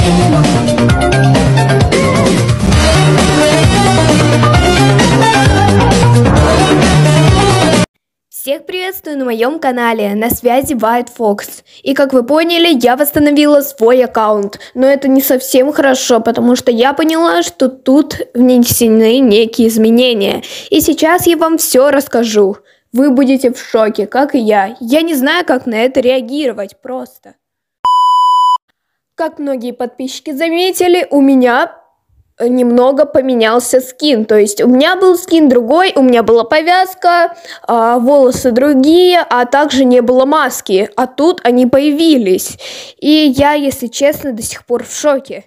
Всех приветствую на моем канале, на связи White Fox. И как вы поняли, я восстановила свой аккаунт. Но это не совсем хорошо, потому что я поняла, что тут внесены некие изменения. И сейчас я вам все расскажу. Вы будете в шоке, как и я. Я не знаю, как на это реагировать просто. Как многие подписчики заметили, у меня немного поменялся скин, то есть у меня был скин другой, у меня была повязка, волосы другие, а также не было маски, а тут они появились, и я, если честно, до сих пор в шоке.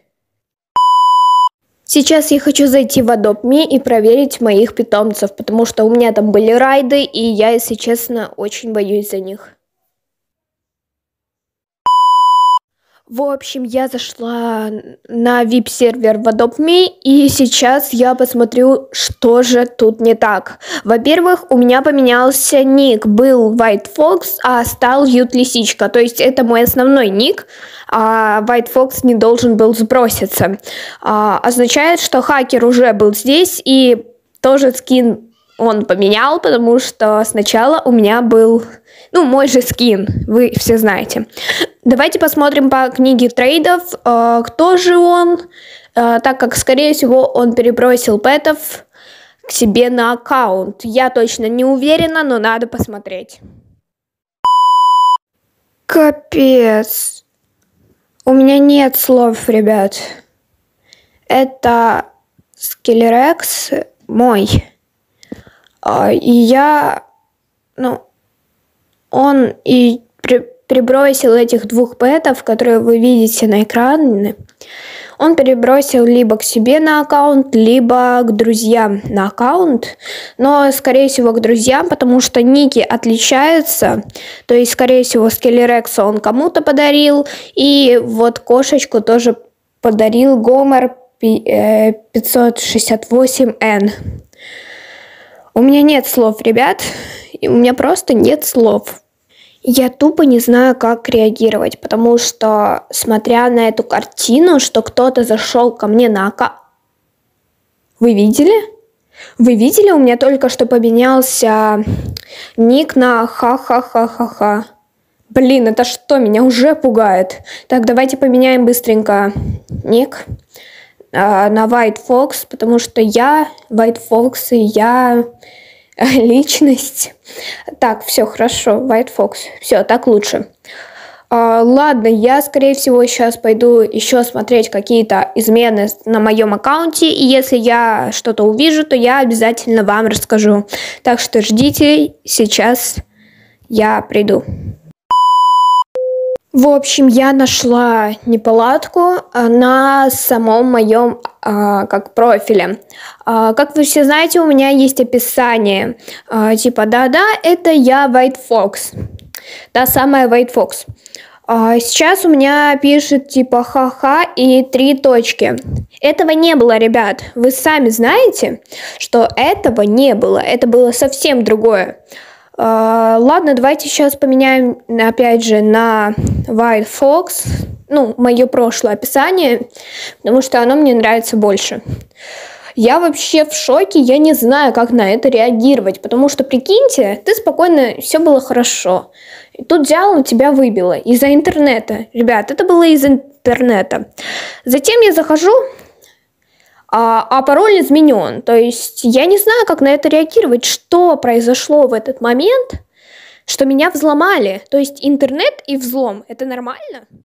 Сейчас я хочу зайти в Adopt Me и проверить моих питомцев, потому что у меня там были райды, и я, если честно, очень боюсь за них. В общем, я зашла на VIP-сервер в Adopt Me, и сейчас я посмотрю, что же тут не так. Во-первых, у меня поменялся ник. Был White Fox, а стал Ют Лисичка. То есть это мой основной ник, а White Fox не должен был сброситься. Означает, что хакер уже был здесь, и тоже скин он поменял, потому что сначала у меня был, мой же скин, вы все знаете. Давайте посмотрим по книге трейдов, кто же он, так как, скорее всего, он перебросил пэтов к себе на аккаунт. Я точно не уверена, но надо посмотреть. Капец. У меня нет слов, ребят. Это Скелерекс мой. И я, он и перебросил этих двух пэтов, которые вы видите на экране. Он перебросил либо к себе на аккаунт, либо к друзьям на аккаунт. Но, скорее всего, к друзьям, потому что ники отличаются. То есть, скорее всего, Скелерекса он кому-то подарил. И вот кошечку тоже подарил Гомер 568N. У меня нет слов, ребят. У меня просто нет слов. Я тупо не знаю, как реагировать, потому что, смотря на эту картину, что кто-то зашел ко мне на аккаунт... Вы видели? Вы видели? У меня только что поменялся ник на ха-ха-ха-ха-ха. Блин, это что? Меня уже пугает. Так, давайте поменяем быстренько ник на White Fox, потому что я White Fox, и я... личность. Так, все хорошо, White Fox. Все, так лучше. Ладно, я, скорее всего, сейчас пойду еще смотреть какие-то измены на моем аккаунте. И если я что-то увижу, то я обязательно вам расскажу. Так что ждите, сейчас я приду. В общем, я нашла неполадку на самом моем профиле. Как вы все знаете, у меня есть описание. Типа, да-да, это я White Fox. Та самая White Fox. Сейчас у меня пишет типа ха-ха и 3 точки. Этого не было, ребят. Вы сами знаете, что этого не было. Это было совсем другое. Ладно, давайте сейчас поменяем, опять же, на White Fox, мое прошлое описание, потому что оно мне нравится больше. Я вообще в шоке, я не знаю, как на это реагировать, потому что, прикиньте, ты спокойно, все было хорошо. И тут взял, тебя выбило из-за интернета. Ребят, это было из-за интернета. Затем я захожу... А пароль изменен, то есть я не знаю, как на это реагировать, что произошло в этот момент, что меня взломали, то есть интернет и взлом, это нормально?